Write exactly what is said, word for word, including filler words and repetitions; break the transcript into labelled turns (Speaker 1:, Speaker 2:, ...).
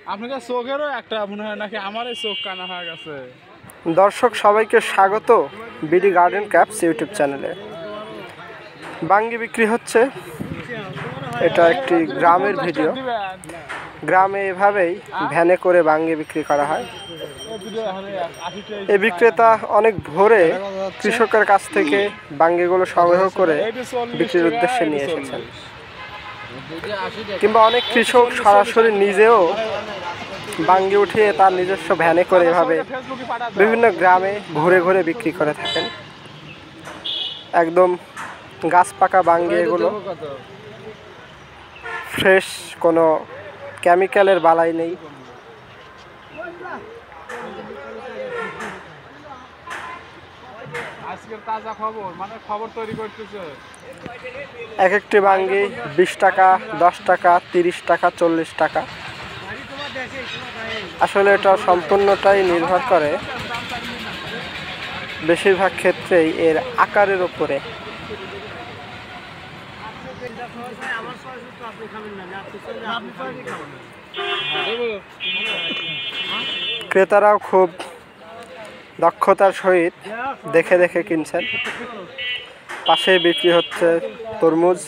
Speaker 1: আপনাদের চোখেরও একটা মনে হয় নাকি আমারই চোখ কানা হয়ে গেছে।
Speaker 2: দর্শক সবাইকে স্বাগত বিডি গার্ডেন ক্যাপস ইউটিউব চ্যানেলে। বাঙ্গি বিক্রি হচ্ছে, এটা একটি গ্রামের ভিডিও। গ্রামে এভাবেই ভ্যানে করে বাঙ্গি বিক্রি করা হয়। এই বিক্রেতা অনেক ভোরে কৃষকের কাছ থেকে বাঙ্গিগুলো সংগ্রহ করে বিক্রির উদ্দেশ্যে নিয়ে এসেছেন, কিংবা অনেক কৃষক সরাসরি নিজেও বাঙ্গি উঠিয়ে তার নিজস্ব ভ্যানে করে এভাবে বিভিন্ন গ্রামে ঘুরে ঘুরে বিক্রি করে থাকেন। একদম গাছ পাকা বাঙ্গি এগুলো, ফ্রেশ, কোনো কেমিক্যালের বালাই নেই।
Speaker 1: আজকের তাজা খবর, মানে খবর তৈরি করতেছে।
Speaker 2: এক একটি বাঙ্গি বিশ টাকা, দশ টাকা, তিরিশ টাকা, চল্লিশ টাকা। আসলে এটা সম্পূর্ণটাই নির্ভর করে বেশিরভাগ ক্ষেত্রেই এর আকারের উপরে। ক্রেতারাও খুব দক্ষতার সহিত দেখে দেখে কিনছেন। পাশেই বিক্রি হচ্ছে তরমুজ।